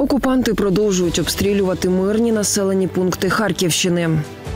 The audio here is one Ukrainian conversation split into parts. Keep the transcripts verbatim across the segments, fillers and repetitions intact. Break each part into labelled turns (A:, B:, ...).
A: Окупанти продовжують обстрілювати мирні населені пункти Харківщини.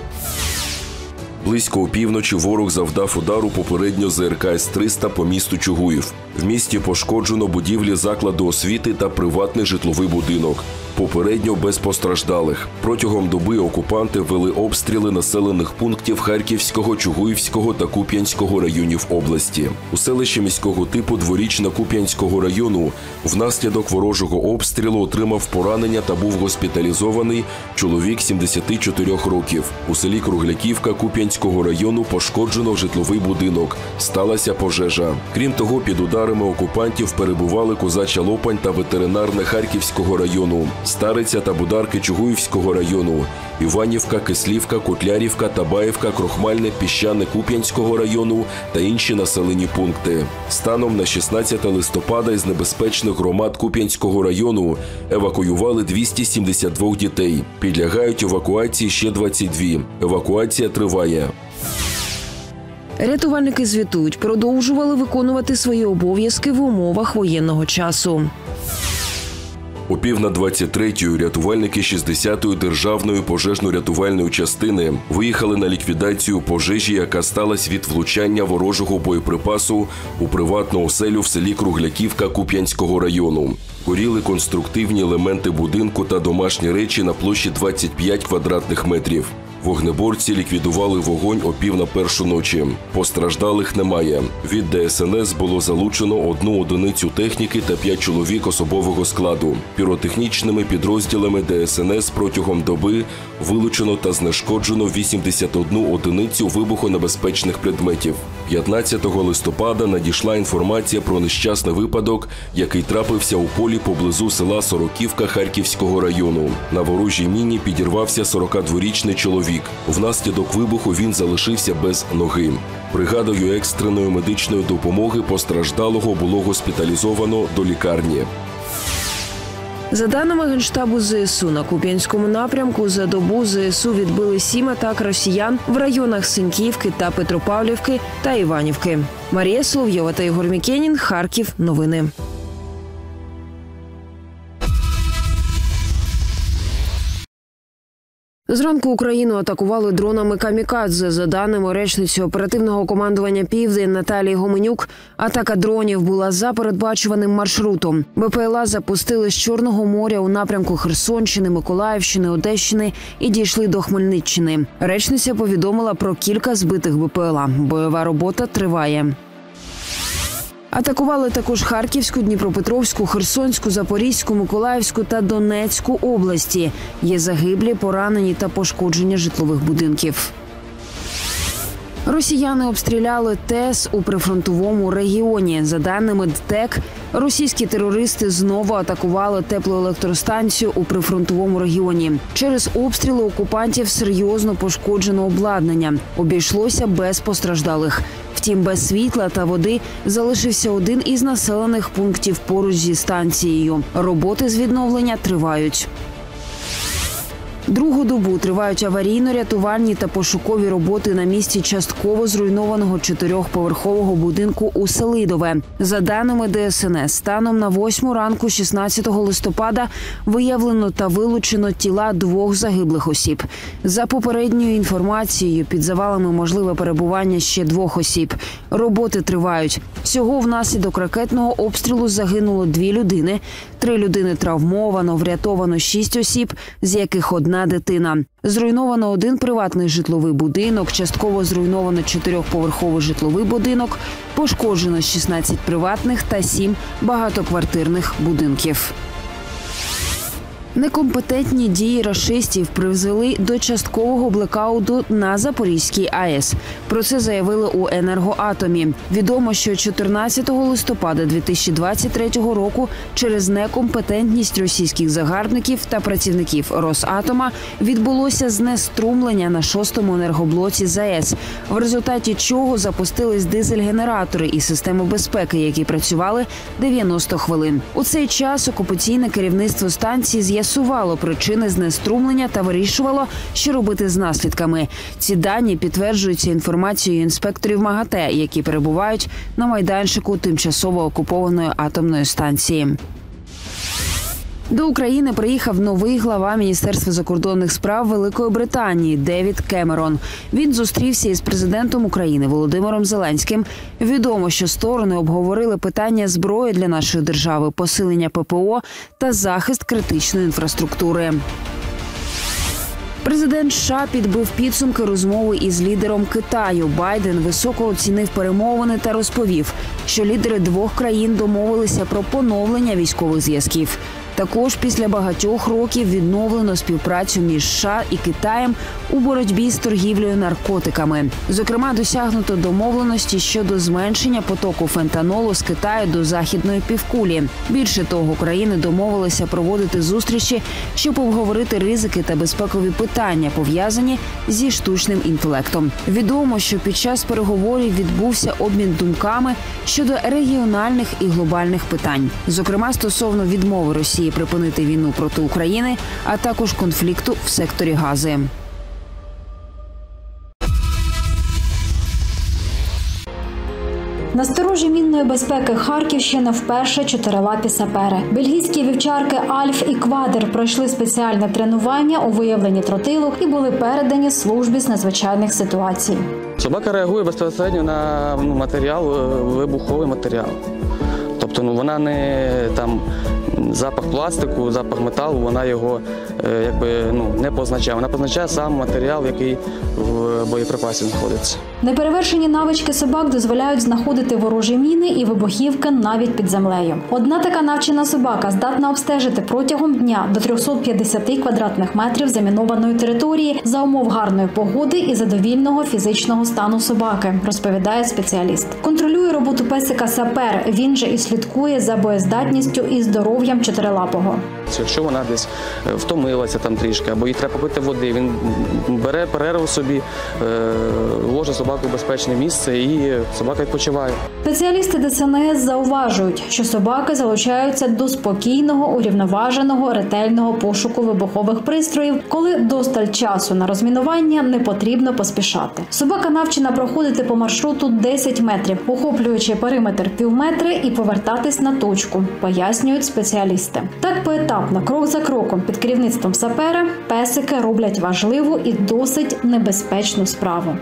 B: Близько опівночі ворог завдав удару попередньо з РК С триста по місту Чугуїв. В місті пошкоджено будівлі закладу освіти та приватний житловий будинок. Попередньо без постраждалих. Протягом доби окупанти вели обстріли населених пунктів Харківського, Чугуївського та Куп'янського районів області. У селищі міського типу Дворічна Куп'янського району внаслідок ворожого обстрілу отримав поранення та був госпіталізований чоловік сімдесят чотири років. У селі Кругляківка Куп'янського району пошкоджено житловий будинок. Сталася пожежа. Крім того, під ударами окупантів перебували Козача Лопань та ветеринарне Харківського району, Стариця та Бударки Чугуївського району, Іванівка, Кислівка, Котлярівка, Табаївка, Крохмальне, Піщане Куп'янського району та інші населені пункти. Станом на шістнадцяте листопада із небезпечних громад Куп'янського району евакуювали двісті сімдесят два дітей. Підлягають евакуації ще двадцять два. Евакуація триває.
A: Рятувальники звітують, продовжували виконувати свої обов'язки в умовах воєнного часу.
B: О пів на двадцять третю рятувальники шістдесятої державної пожежно-рятувальної частини виїхали на ліквідацію пожежі, яка сталася від влучання ворожого боєприпасу у приватну оселю в селі Кругляківка Куп'янського району. Горіли конструктивні елементи будинку та домашні речі на площі двадцять п'ять квадратних метрів. Вогнеборці ліквідували вогонь о пів на першу ночі. Постраждалих немає. Від Де Ес Ен Ес було залучено одну одиницю техніки та п'ять чоловік особового складу. Піротехнічними підрозділами Де Ес Ен Ес протягом доби вилучено та знешкоджено вісімдесят одну одиницю вибухонебезпечних предметів. п'ятнадцятого листопада надійшла інформація про нещасний випадок, який трапився у полі поблизу села Сороківка Харківського району. На ворожій міні підірвався сорокадворічний чоловік. Внаслідок вибуху він залишився без ноги. Бригадою екстреної медичної допомоги постраждалого було госпіталізовано до лікарні.
A: За даними Генштабу Зе Ес У, на Куп'янському напрямку за добу Зе Ес У відбили сім атак росіян в районах Синьківки та Петропавлівки та Іванівки. Марія Соловйова та Ігор Мікенін. Харків. Новини. Зранку Україну атакували дронами «Камікадзе». За даними речниці оперативного командування «Південь» Наталії Гоменюк, атака дронів була за передбачуваним маршрутом. Бе Пе Ел А запустили з Чорного моря у напрямку Херсонщини, Миколаївщини, Одещини і дійшли до Хмельниччини. Речниця повідомила про кілька збитих Бе Пе Ел А. Бойова робота триває. Атакували також Харківську, Дніпропетровську, Херсонську, Запорізьку, Миколаївську та Донецьку області. Є загиблі, поранені та пошкодження житлових будинків. Росіяни обстріляли ТЕС у прифронтовому регіоні. За даними Д Т Е К, російські терористи знову атакували теплоелектростанцію у прифронтовому регіоні. Через обстріли окупантів серйозно пошкоджено обладнання. Обійшлося без постраждалих. Втім, без світла та води залишився один із населених пунктів поруч зі станцією. Роботи з відновлення тривають. Другу добу тривають аварійно-рятувальні та пошукові роботи на місці частково зруйнованого чотирьохповерхового будинку у Селидове. За даними Де Ес Ен Ес, станом на восьму ранку шістнадцятого листопада виявлено та вилучено тіла двох загиблих осіб. За попередньою інформацією, під завалами можливе перебування ще двох осіб. Роботи тривають. Всього внаслідок ракетного обстрілу загинуло дві людини. Три людини травмовано, врятовано шість осіб, з яких одна дитина. Зруйновано один приватний житловий будинок, частково зруйновано чотирьохповерховий житловий будинок, пошкоджено шістнадцять приватних та сім багатоквартирних будинків. Некомпетентні дії рашистів призвели до часткового блекауту на Запорізькій А Е С. Про це заявили у «Енергоатомі». Відомо, що чотирнадцятого листопада дві тисячі двадцять третього року через некомпетентність російських загарбників та працівників Росатома відбулося знеструмлення на шостому енергоблоці З А Е С, в результаті чого запустились дизель-генератори і системи безпеки, які працювали дев'яносто хвилин. У цей час окупаційне керівництво станції з'ясувало, З'ясувало причини знеструмлення та вирішувало, що робити з наслідками. Ці дані підтверджуються інформацією інспекторів МАГАТЕ, які перебувають на майданчику тимчасово окупованої атомної станції. До України приїхав новий глава Міністерства закордонних справ Великої Британії Девід Кемерон. Він зустрівся із президентом України Володимиром Зеленським. Відомо, що сторони обговорили питання зброї для нашої держави, посилення ППО та захист критичної інфраструктури. Президент США підбив підсумки розмови із лідером Китаю. Байден високо оцінив перемовини та розповів, що лідери двох країн домовилися про поновлення військових зв'язків. Також після багатьох років відновлено співпрацю між США і Китаєм у боротьбі з торгівлею наркотиками. Зокрема, досягнуто домовленості щодо зменшення потоку фентанолу з Китаю до Західної півкулі. Більше того, країни домовилися проводити зустрічі, щоб обговорити ризики та безпекові питання, пов'язані зі штучним інтелектом. Відомо, що під час переговорів відбувся обмін думками щодо регіональних і глобальних питань. Зокрема, стосовно відмови Росії припинити війну проти України, а також конфлікту в секторі Гази.
C: На сторожі мінної безпеки Харківщини вперше чотирилапі сапери. Бельгійські вівчарки Альф і Квадр пройшли спеціальне тренування у виявленні тротилу і були передані службі з надзвичайних ситуацій.
D: Собака реагує безпосередньо на ну, матеріал, вибуховий матеріал. Тобто ну, вона не там запах пластику, запах металу, вона його е, якби, ну, не позначає. Вона позначає сам матеріал, який в боєприпасі знаходиться.
C: Неперевершені навички собак дозволяють знаходити ворожі міни і вибухівки навіть під землею. Одна така навчена собака здатна обстежити протягом дня до триста п'ятдесят квадратних метрів замінованої території за умов гарної погоди і задовільного фізичного стану собаки, розповідає спеціаліст. Контролює роботу песика сапер, він же і слідкує за боєздатністю і здоров'ям чотирилапого.
D: Якщо вона десь втомилася там трішки, або їй треба попити води, він бере перерву собі, ложить собаку в безпечне місце і собака відпочиває.
C: Спеціалісти Де Ес Ен Ес зауважують, що собаки залучаються до спокійного, урівноваженого, ретельного пошуку вибухових пристроїв, коли досталь часу на розмінування не потрібно поспішати. Собака навчена проходити по маршруту десять метрів, охоплюючи периметр півметри і повертатись на точку, пояснюють спеціалісти. Так поетапно, крок за кроком, під керівництвом сапера, песики роблять важливу і досить небезпечну справу.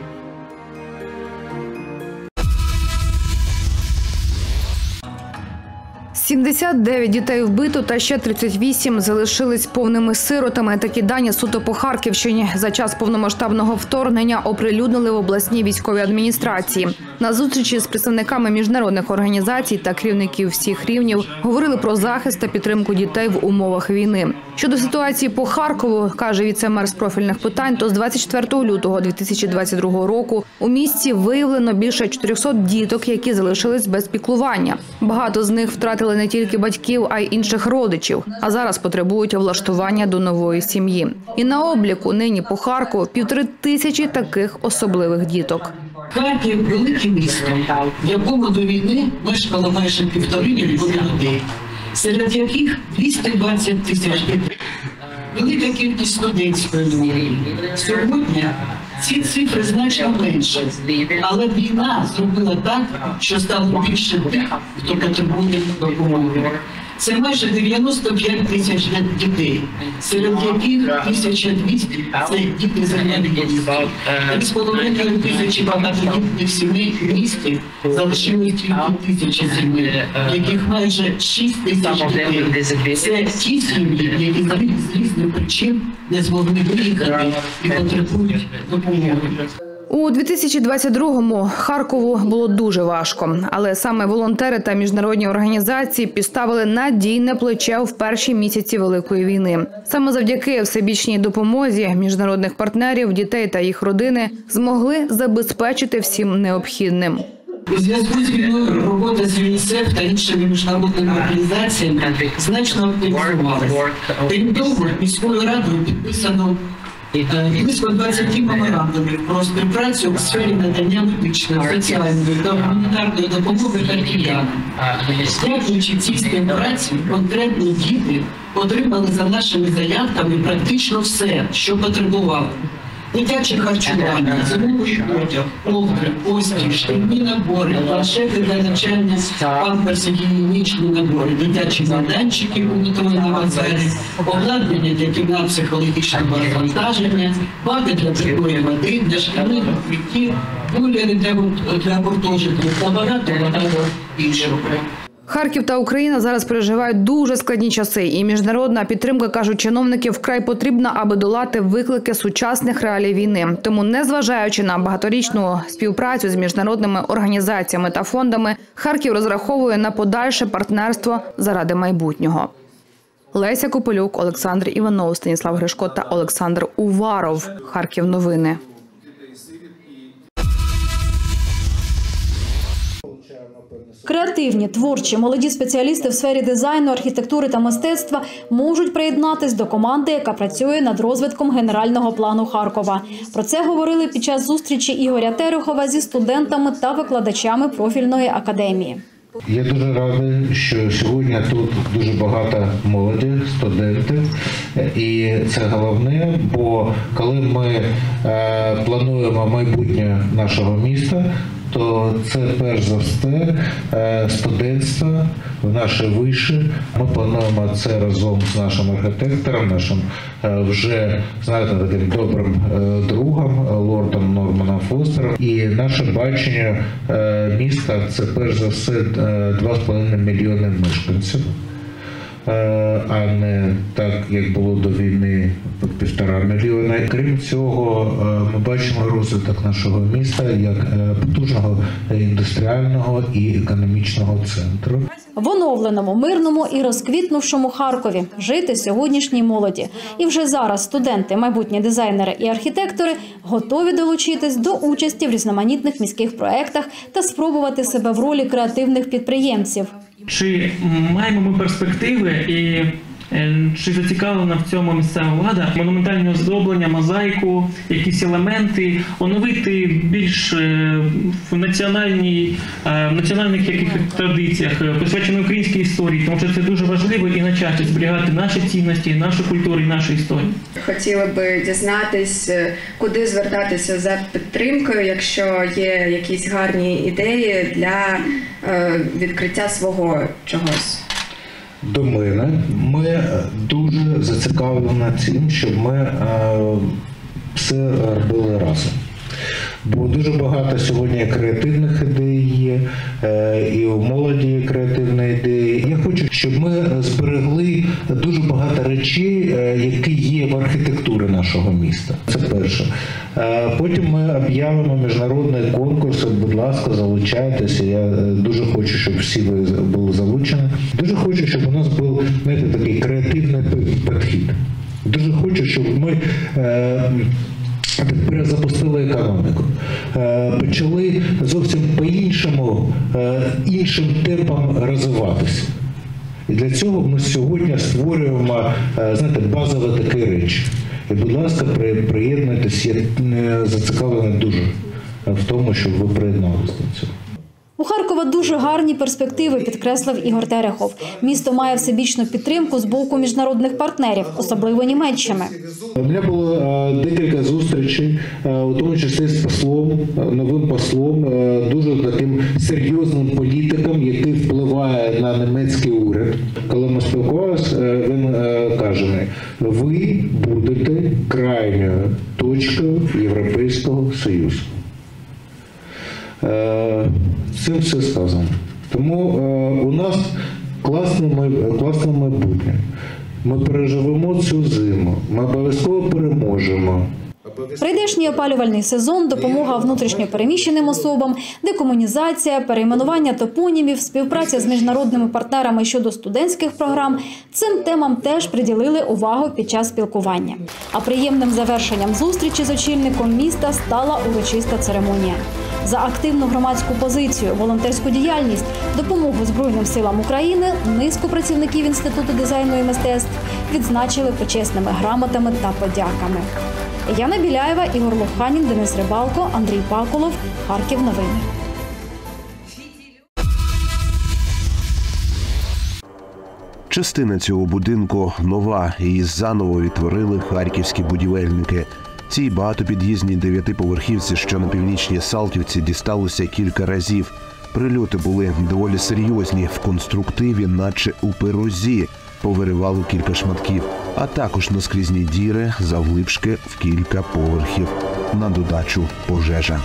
E: сімдесят дев'ять дітей вбито та ще тридцять вісім залишились повними сиротами. Такі дані суто по Харківщині за час повномасштабного вторгнення оприлюднили в обласній військовій адміністрації. На зустрічі з представниками міжнародних організацій та керівників всіх рівнів говорили про захист та підтримку дітей в умовах війни. Щодо ситуації по Харкову, каже віце-мер з профільних питань, то з двадцять четвертого лютого дві тисячі двадцять другого року у місті виявлено більше чотирьохсот діток, які залишились без піклування. Багато з них втратили не тільки батьків, а й інших родичів, а зараз потребують влаштування до нової сім'ї. І на обліку нині по Харкову півтори тисячі таких особливих діток.
F: Харків – велике місто, в якому до війни мешкало майже півтори мільйони людей, серед яких двісті двадцять тисяч дітей. Велика кількість студентської молоді. Сьогодні ці цифри значно менше, але війна зробила так, що стало більше тих, хто потребує допомоги. Це майже дев'яносто п'ять тисяч дітей, серед яких тисяча двісті – це діти з інвалідністю. три з половиною тисячі багатодітних сімей в місті залишились тільки тисячі сімей, яких майже шість тисяч дітей. Це ті сім'ї, які з різних причин не змогли виїхати і потребують допомоги.
E: У дві тисячі двадцять другому Харкову було дуже важко, але саме волонтери та міжнародні організації підставили надійне плече в перші місяці Великої війни. Саме завдяки всебічній допомозі міжнародних партнерів, дітей та їх родини змогли забезпечити всім необхідним.
F: У зв'язку з війною робота з ЮНІСЕФ та іншими міжнародними організаціями значно активізувалася. Крім того, міською радою підписано близько двадцяти меморандумів про співпрацю у сфері надання медичної, соціальної та гуманітарної допомоги харків'янам. Дякуючи цій співпраці, конкретні діти отримали за нашими заявками практично все, що потребували. Дитяче харчування, зимовий одяг, ковдри, постіль, шкільні набори, планшети для навчання, памперси, гігієнічні набори, дитячі майданчики у метровому залі, обладнання для кімнат психологічного розвантаження, баки для питної води, для шкільних укриттів, кулери для, для гуртожитків та багато багато іншого.
E: Харків та Україна зараз переживають дуже складні часи, і міжнародна підтримка, кажуть чиновники, вкрай потрібна, аби долати виклики сучасних реалій війни. Тому, незважаючи на багаторічну співпрацю з міжнародними організаціями та фондами, Харків розраховує на подальше партнерство заради майбутнього. Леся Копилюк, Олександр Іванов, Станіслав Гришко та Олександр Уваров. Харків новини.
C: Креативні, творчі, молоді спеціалісти в сфері дизайну, архітектури та мистецтва можуть приєднатись до команди, яка працює над розвитком генерального плану Харкова. Про це говорили під час зустрічі Ігоря Терехова зі студентами та викладачами профільної академії.
G: Я дуже радий, що сьогодні тут дуже багато молоді, студентів, і це головне, бо коли ми е, плануємо майбутнє нашого міста, то це перш за все студентство в наші виші. Ми плануємо це разом з нашим архітектором, нашим вже, знаєте, таким добрим другом, лордом Норманом Фостером. І наше бачення міста – це перш за все два з половиною мільйони мешканців. А не так, як було до війни, півтора мільйона. Крім цього, ми бачимо розвиток нашого міста як потужного індустріального і економічного центру.
C: В оновленому, мирному і розквітнувшому Харкові жити сьогоднішній молоді. І вже зараз студенти, майбутні дизайнери і архітектори готові долучитись до участі в різноманітних міських проєктах та спробувати себе в ролі креативних підприємців.
H: Чи маємо ми перспективи і чи зацікавлена в цьому місцева влада? Монументальне оздоблення, мозаїку, якісь елементи, оновити більш в національній, в національних якихось традиціях, присвячено українській історії, тому що це дуже важливо і на часі зберігати наші цінності, нашу культуру і нашу історію.
I: Хотіла би дізнатись, куди звертатися за підтримкою, якщо є якісь гарні ідеї для відкриття свого чогось.
G: До мене. Ми дуже зацікавлені цим, щоб ми е, все робили разом. Бо дуже багато сьогодні креативних ідей є, е, і у молоді є креативні ідеї. Я хочу, щоб ми зберегли дуже багато речей, е, які є в архітектурі нашого міста. Це перше. Е, потім ми об'явимо міжнародний конкурс. Будь ласка, залучайтеся. Я дуже хочу, щоб всі ви були залучені. Дуже хочу, щоб у нас був, знаєте, такий креативний підхід. Дуже хочу, щоб ми е, перезапустили економіку, почали зовсім по-іншому, іншим темпом розвиватися. І для цього ми сьогодні створюємо, знаєте, базові такі речі. І, будь ласка, приєднуйтесь, я зацікавлений дуже в тому, щоб ви приєдналися до цього.
C: У Харкова дуже гарні перспективи, підкреслив Ігор Терехов. Місто має всебічну підтримку з боку міжнародних партнерів, особливо Німеччини.
G: У мене було декілька зустрічей, у тому числі з послом, новим послом, дуже таким серйозним політиком, який впливає на німецький уряд. Коли ми спілкувалися, він каже, ви будете крайньою точкою Європейського Союзу. Цим все сказано. Тому е, у нас класне, класне майбутнє. Ми переживемо цю зиму, ми обов'язково переможемо.
C: Прийдешній опалювальний сезон, допомога внутрішньо переміщеним особам, декомунізація, перейменування топонімів, співпраця з міжнародними партнерами щодо студентських програм – цим темам теж приділили увагу під час спілкування. А приємним завершенням зустрічі з очільником міста стала урочиста церемонія. За активну громадську позицію, волонтерську діяльність, допомогу Збройним силам України низку працівників Інституту дизайну і мистецтв відзначили почесними грамотами та подяками. Яна Біляєва, Ігор Лоханін, Денис Рибалко, Андрій Пакулов. Харків новини.
J: Частина цього будинку нова, її заново відтворили харківські будівельники. Цій багатопід'їзній дев'ятиповерхівці, що на північній Салтівці, дісталося кілька разів. Прильоти були доволі серйозні, в конструктиві, наче у пирозі, повиривало кілька шматків, а також наскрізні діри заввишки в кілька поверхів. На додачу пожежа.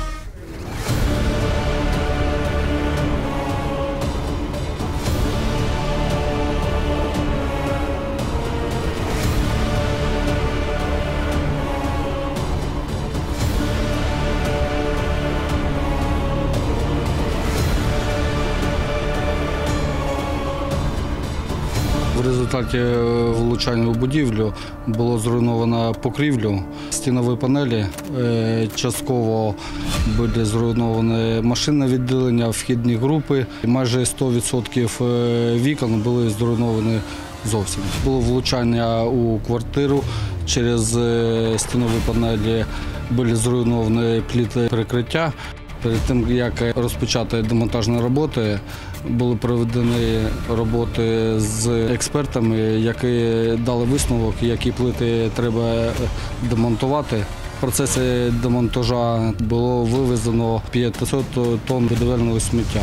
K: В результаті влучання у будівлю було зруйновано покрівлю, стінові панелі, частково були зруйновані машинне відділення, вхідні групи. Майже сто відсотків вікон були зруйновані зовсім. Було влучання у квартиру, через стінові панелі були зруйновані плити перекриття. Перед тим, як розпочати демонтажні роботи, були проведені роботи з експертами, які дали висновок, які плити треба демонтувати. В процесі демонтажу було вивезено п'ятсот тонн будівельного сміття.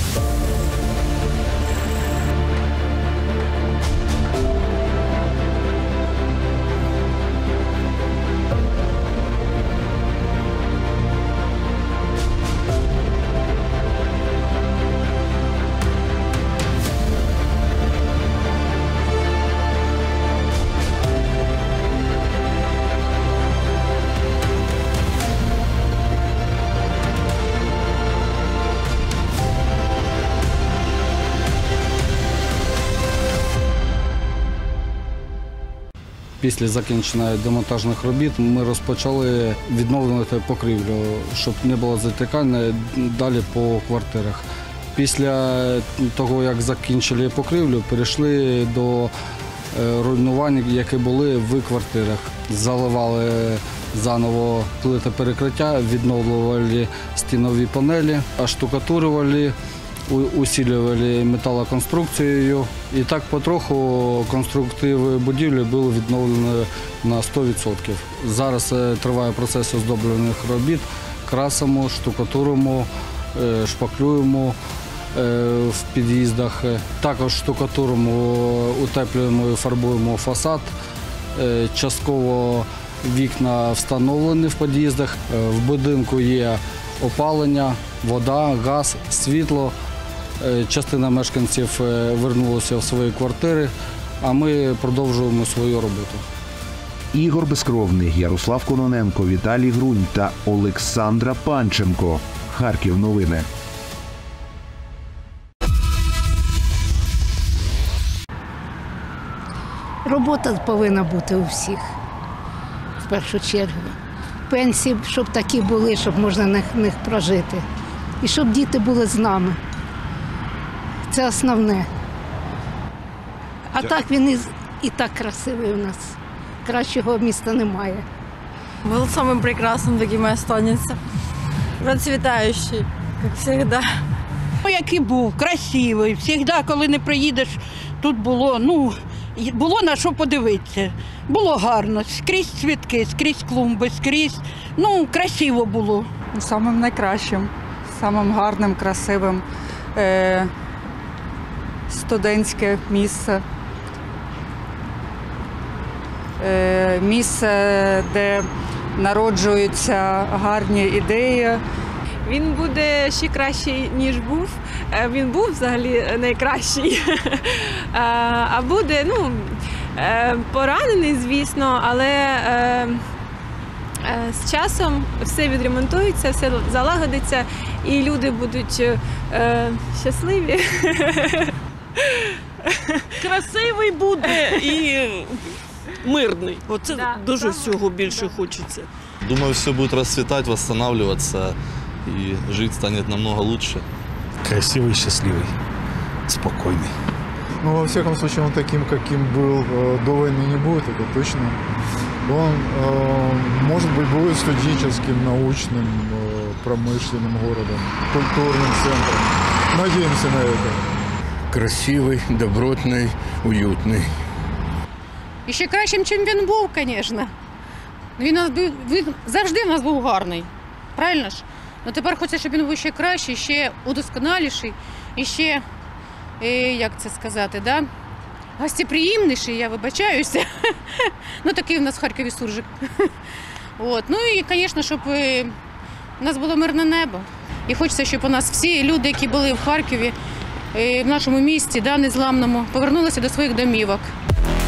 K: Після закінчення демонтажних робіт ми розпочали відновлювати покрівлю, щоб не було затікання далі по квартирах. Після того, як закінчили покрівлю, перейшли до руйнувань, які були в квартирах. Заливали заново плити перекриття, відновлювали стінові панелі, оштукатурювали, усилювали металоконструкцією. І так потроху конструктиви будівлі були відновлені на сто відсотків. Зараз триває процес оздоблювальних робіт, красимо, штукатуримо, шпаклюємо в під'їздах. Також штукатуримо, утеплюємо і фарбуємо фасад. Частково вікна встановлені в під'їздах. В будинку є опалення, вода, газ, світло. Частина мешканців повернулася в свої квартири, а ми продовжуємо свою роботу.
J: Ігор Безкровний, Ярослав Кононенко, Віталій Грунь та Олександра Панченко. Харків новини.
L: Робота повинна бути у всіх, в першу чергу. Пенсії, щоб такі були, щоб можна на них прожити. І щоб діти були з нами. Це основне. А так він і, і так красивий у нас. Кращого міста немає.
M: Был самым прекрасным, таким и останется. Процветающий, как всегда.
N: Ну, який був, красивий. Всегда, коли не приїдеш, тут було, ну, було на що подивитися. Було гарно, скрізь цвітки, скрізь клумби, скрізь, ну, красиво було.
O: Самим найкращим, самим гарним, красивим. Е- студентське місце. Е- місце, де народжуються гарні ідеї.
M: Він буде ще кращий, ніж був. Він був взагалі найкращий. А буде, ну, поранений, звісно, але з часом все відремонтується, все залагодиться і люди будуть щасливі.
P: Красивий буде і мирний. Оце да, дуже всього більше хочеться.
Q: Думаю, все будет расцветать, восстанавливаться, и жить станет намного лучше.
R: Красивый, счастливый, спокойный.
S: Ну, во всяком случае, он таким, каким был э, до войны, не будет, это точно. Он, э, может быть, будет студенческим, научным, э, промышленным городом, культурным центром. Надеемся на это.
R: Красивый, добротный, уютный.
T: І ще кращим, чим він був, звісно. Він, він завжди в нас був гарний, правильно ж? Ну тепер хочеться, щоб він був ще кращий, ще удосконаліший, і ще, як це сказати, да? Гостеприємніший, я вибачаюся. Ну такий у нас в Харкові суржик. От. Ну і, звісно, щоб у нас було мирне небо. І хочеться, щоб у нас всі люди, які були в Харкові, в нашому місті, да, незламному, повернулися до своїх домівок.